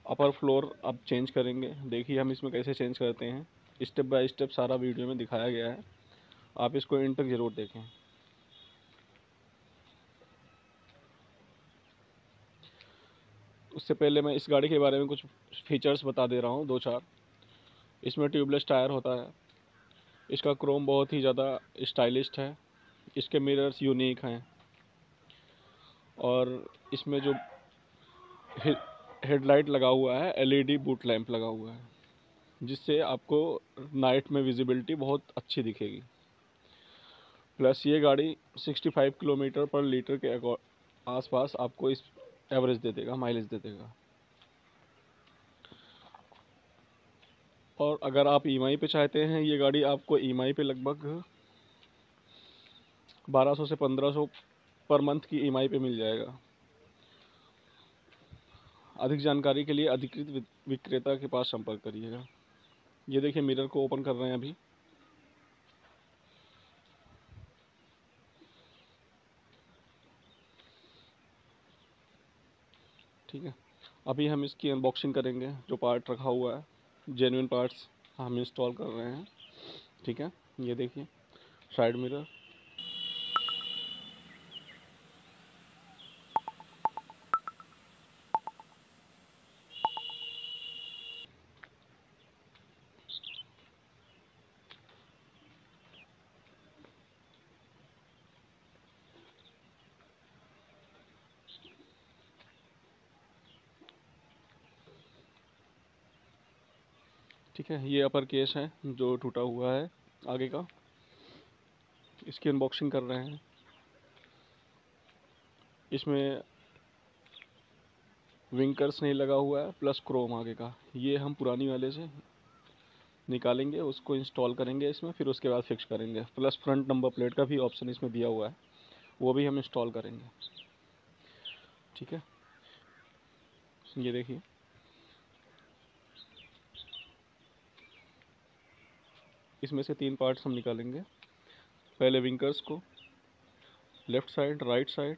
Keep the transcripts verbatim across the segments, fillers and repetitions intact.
Upper floor अब change करेंगे। देखिए हम इसमें कैसे चेंज करते हैं, स्टेप बाय स्टेप सारा वीडियो में दिखाया गया है, आप इसको एंड तक ज़रूर देखें। उससे पहले मैं इस गाड़ी के बारे में कुछ फीचर्स बता दे रहा हूँ, दो चार। इसमें ट्यूबलेस टायर होता है, इसका क्रोम बहुत ही ज़्यादा स्टाइलिस्ट है, इसके मिरर्स यूनिक हैं, और इसमें जो हेडलाइट लगा हुआ है एलईडी बूट लैंप लगा हुआ है, जिससे आपको नाइट में विजिबिलिटी बहुत अच्छी दिखेगी। प्लस ये गाड़ी पैंसठ किलोमीटर पर लीटर के आसपास आपको इस एवरेज दे देगा, माइलेज दे देगा। और अगर आप ईएमआई पे चाहते हैं, ये गाड़ी आपको ईएमआई पे लगभग बारह सौ से पंद्रह सौ पर मंथ की ईएमआई पे मिल जाएगा। अधिक जानकारी के लिए अधिकृत विक्रेता के पास संपर्क करिएगा। ये देखिए मिरर को ओपन कर रहे हैं अभी। ठीक है, अभी हम इसकी अनबॉक्सिंग करेंगे। जो पार्ट रखा हुआ है, जेन्युइन पार्ट्स हम इंस्टॉल कर रहे हैं। ठीक है, ये देखिए साइड मिरर, ठीक है। ये अपर केस है जो टूटा हुआ है आगे का, इसकी अनबॉक्सिंग कर रहे हैं। इसमें विंकर्स नहीं लगा हुआ है, प्लस क्रोम आगे का, ये हम पुरानी वाले से निकालेंगे, उसको इंस्टॉल करेंगे इसमें, फिर उसके बाद फिक्स करेंगे। प्लस फ्रंट नंबर प्लेट का भी ऑप्शन इसमें दिया हुआ है, वो भी हम इंस्टॉल करेंगे। ठीक है, ये देखिए इसमें से तीन पार्ट्स हम निकालेंगे। पहले विंकर्स को, लेफ़्ट साइड, राइट साइड,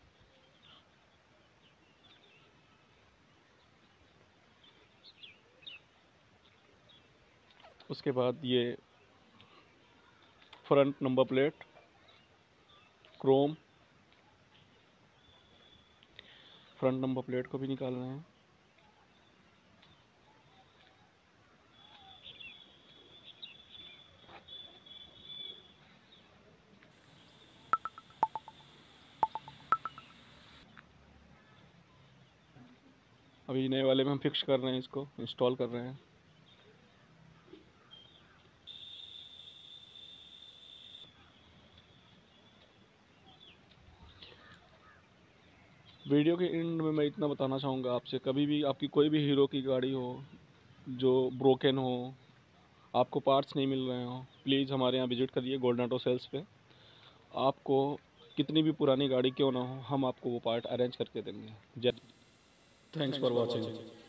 उसके बाद ये front number plate, chrome, front number plate को भी निकाल रहे हैं। अभी नए वाले में हम फिक्स कर रहे हैं, इसको इंस्टॉल कर रहे हैं। वीडियो के एंड में मैं इतना बताना चाहूँगा आपसे, कभी भी आपकी कोई भी हीरो की गाड़ी हो जो ब्रोकन हो, आपको पार्ट्स नहीं मिल रहे हो, प्लीज़ हमारे यहाँ विजिट करिए गोल्डन ऑटो सेल्स पे। आपको कितनी भी पुरानी गाड़ी क्यों ना हो, हम आपको वो पार्ट अरेंज करके देंगे। जय, थैंक्स फॉर वॉचिंग।